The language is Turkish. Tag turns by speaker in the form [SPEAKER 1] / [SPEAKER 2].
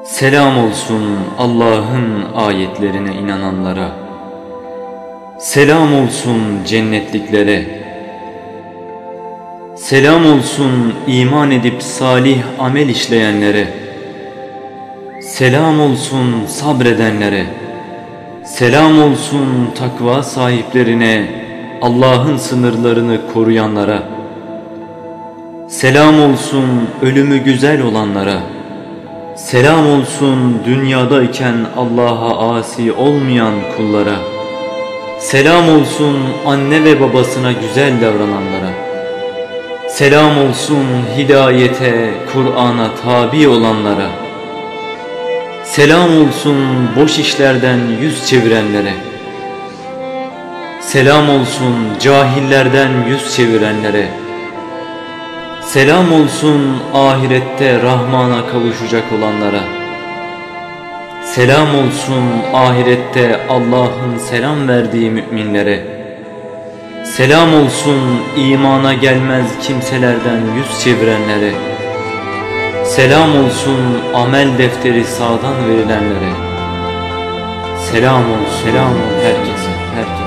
[SPEAKER 1] Selam olsun Allah'ın ayetlerine inananlara. Selam olsun cennetliklere. Selam olsun iman edip salih amel işleyenlere. Selam olsun sabredenlere. Selam olsun takva sahiplerine, Allah'ın sınırlarını koruyanlara. Selam olsun ölümü güzel olanlara. Selam olsun dünyadayken Allah'a asi olmayan kullara. Selam olsun anne ve babasına güzel davrananlara. Selam olsun hidayete, Kur'an'a tabi olanlara. Selam olsun boş işlerden yüz çevirenlere. Selam olsun cahillerden yüz çevirenlere. Selam olsun ahirette Rahman'a kavuşacak olanlara. Selam olsun ahirette Allah'ın selam verdiği müminlere. Selam olsun imana gelmez kimselerden yüz çevirenlere. Selam olsun amel defteri sağdan verilenlere. Selam olsun herkese.